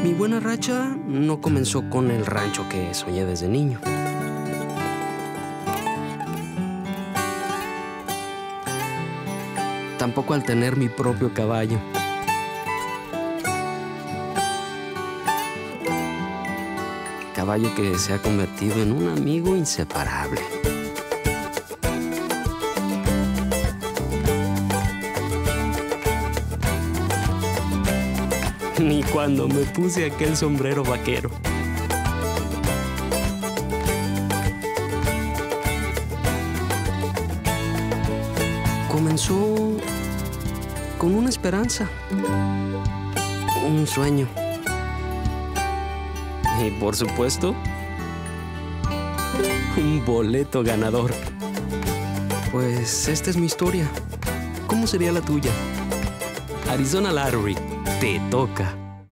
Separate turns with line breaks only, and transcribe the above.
Mi buena racha no comenzó con el rancho que soñé desde niño. Tampoco al tener mi propio caballo. Caballo que se ha convertido en un amigo inseparable. Ni cuando me puse aquel sombrero vaquero. Comenzó con una esperanza, un sueño. Y por supuesto, un boleto ganador. Pues esta es mi historia. ¿Cómo sería la tuya? Arizona Lottery, te toca.